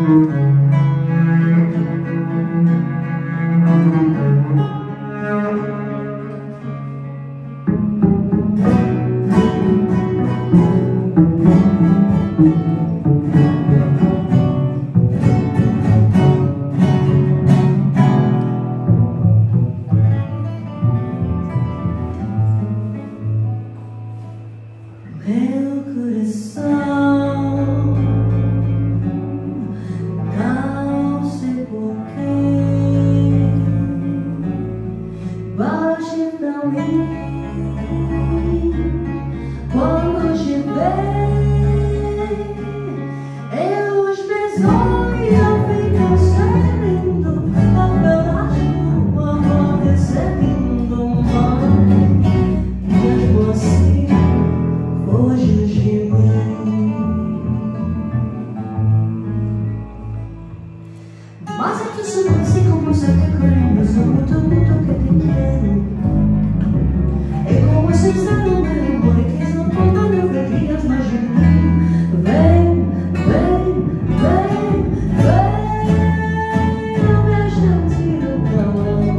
Meu coração não sei porquê bate pra mim quando te ver. Os meus olhos ficam servindo apenas o amor recebendo mesmo assim hoje de mim. Mas é que soy así como sé que queremos, soy mucho que te quiero. Es como si se no me demore, que es lo que no me ofrecías más de mí. Ven, ven, ven, ven, no me has sentido calor.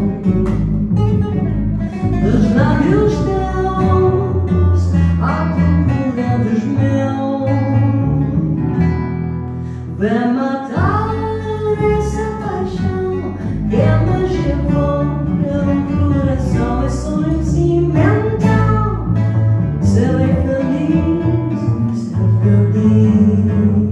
Los labios teus à procura dos meus. Vem matar essa paixão que me levou pelo coração. É só então serei feliz, ser feliz.